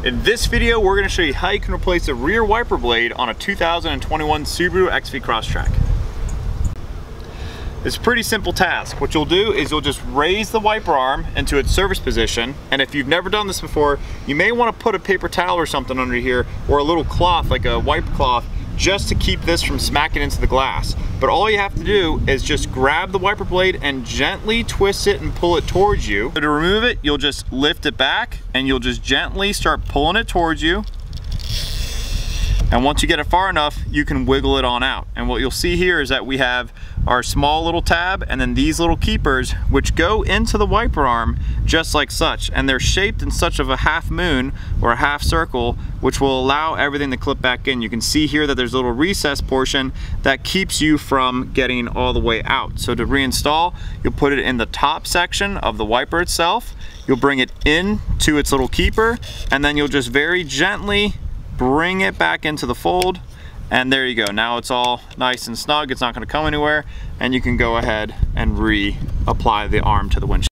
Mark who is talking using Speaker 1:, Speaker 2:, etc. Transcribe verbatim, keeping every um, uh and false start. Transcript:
Speaker 1: In this video, we're going to show you how you can replace the rear wiper blade on a two thousand twenty-one Subaru X V Crosstrek. It's a pretty simple task. What you'll do is you'll just raise the wiper arm into its service position, and if you've never done this before, you may want to put a paper towel or something under here, or a little cloth like a wiper cloth, just to keep this from smacking into the glass. But all you have to do is just grab the wiper blade and gently twist it and pull it towards you. So to remove it, you'll just lift it back and you'll just gently start pulling it towards you. And once you get it far enough, you can wiggle it on out. And what you'll see here is that we have our small little tab and then these little keepers which go into the wiper arm just like such. And they're shaped in such of a half moon or a half circle, which will allow everything to clip back in. You can see here that there's a little recess portion that keeps you from getting all the way out. So to reinstall, you'll put it in the top section of the wiper itself. You'll bring it in to its little keeper, and then you'll just very gently bring it back into the fold, and there you go. Now it's all nice and snug. It's not going to come anywhere, and you can go ahead and reapply the arm to the windshield.